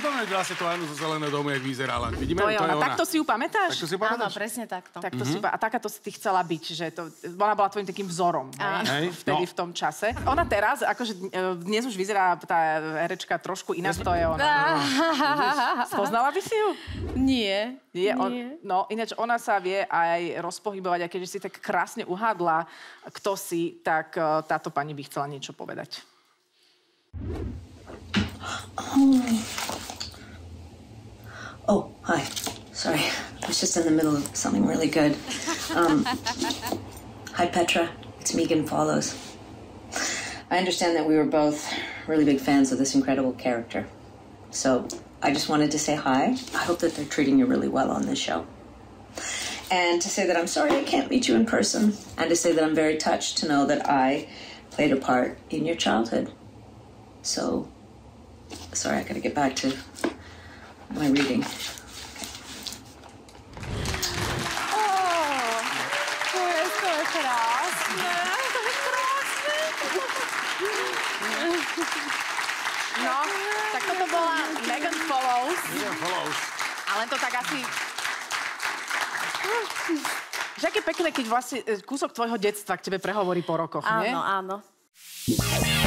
Pripomeň vlastne to Anu zo Zeleného domu, jak vyzerala. Vidíme, to je ona. Takto si ju pamätáš? Takto si ju pamätáš? Áno, presne takto. A takáto si ty chcela byť, že to, ona bola tvojím takým vzorom, vtedy v tom čase. Ona teraz, akože dnes už vyzerá tá herečka trošku inak, to je ona. Spoznala by si ju? Nie. No, ináč ona sa vie aj rozpohybovať, a keďže si tak krásne uhádla, kto si, tak táto pani by chcela niečo povedať. Oh, hi. Sorry. I was just in the middle of something really good. Hi, Petra. It's Megan Follows. I understand that we were both really big fans of this incredible character. So I just wanted to say hi. I hope that they're treating you really well on this show. And to say that I'm sorry I can't meet you in person. And to say that I'm very touched to know that I played a part in your childhood. So, sorry, I gotta get back to my reading. To je krásne. No, tak toto bola Megan Follows. Ale to tak asi... Že aké pekné, keď vlastne kúsok tvojho detstva k tebe prehovorí po rokoch, nie? Áno, áno.